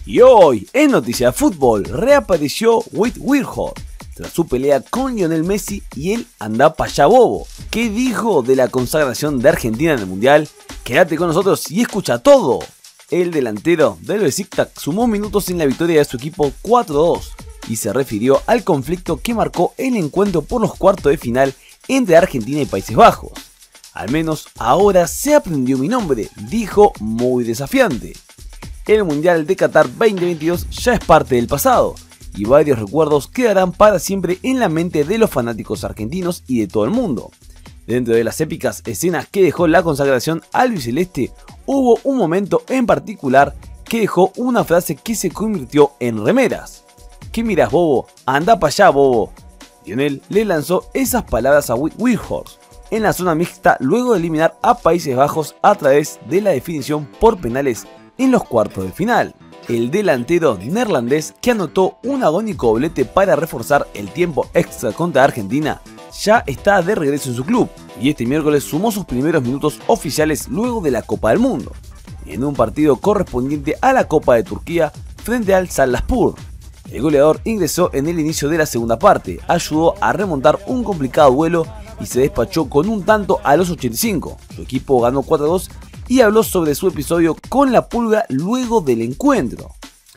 Y hoy, en Noticia de Fútbol, reapareció Wout Weghorst tras su pelea con Lionel Messi y él anda pa' allá bobo. ¿Qué dijo de la consagración de Argentina en el Mundial? Quédate con nosotros y escucha todo. El delantero del Beşiktaş sumó minutos en la victoria de su equipo 4-2 y se refirió al conflicto que marcó el encuentro por los cuartos de final entre Argentina y Países Bajos. Al menos ahora se aprendió mi nombre, dijo muy desafiante. El Mundial de Qatar 2022 ya es parte del pasado y varios recuerdos quedarán para siempre en la mente de los fanáticos argentinos y de todo el mundo. Dentro de las épicas escenas que dejó la consagración albiceleste, hubo un momento en particular que dejó una frase que se convirtió en remeras. ¿Qué miras, bobo? Anda para allá, bobo. Lionel le lanzó esas palabras a Wout Weghorst en la zona mixta luego de eliminar a Países Bajos a través de la definición por penales en los cuartos de final. El delantero neerlandés, que anotó un agónico doblete para reforzar el tiempo extra contra Argentina, ya está de regreso en su club y este miércoles sumó sus primeros minutos oficiales luego de la Copa del Mundo, en un partido correspondiente a la Copa de Turquía frente al Sallaspor. El goleador ingresó en el inicio de la segunda parte, ayudó a remontar un complicado duelo y se despachó con un tanto a los 85. Su equipo ganó 4-2 y habló sobre su episodio con la Pulga luego del encuentro.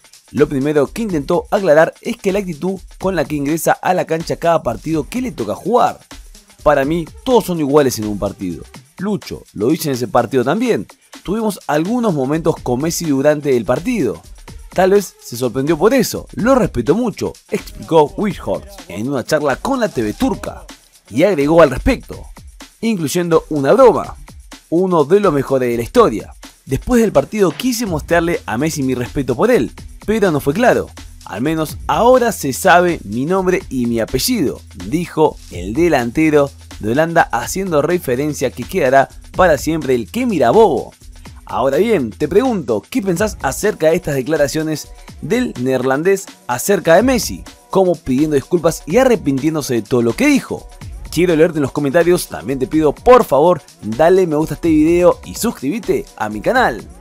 Lo primero que intentó aclarar es que la actitud con la que ingresa a la cancha cada partido que le toca jugar. Para mí todos son iguales en un partido. Lucho lo hice en ese partido también. Tuvimos algunos momentos con Messi durante el partido. Tal vez se sorprendió por eso, lo respeto mucho, explicó Weghorst en una charla con la TV turca. Y agregó al respecto, incluyendo una broma, uno de los mejores de la historia. Después del partido quise mostrarle a Messi mi respeto por él, pero no fue claro. Al menos ahora se sabe mi nombre y mi apellido, dijo el delantero de Holanda, haciendo referencia que quedará para siempre el que mira bobo. Ahora bien, te pregunto, ¿qué pensás acerca de estas declaraciones del neerlandés acerca de Messi? Como pidiendo disculpas y arrepintiéndose de todo lo que dijo. Quiero leerte en los comentarios, también te pido por favor dale me gusta a este video y suscríbete a mi canal.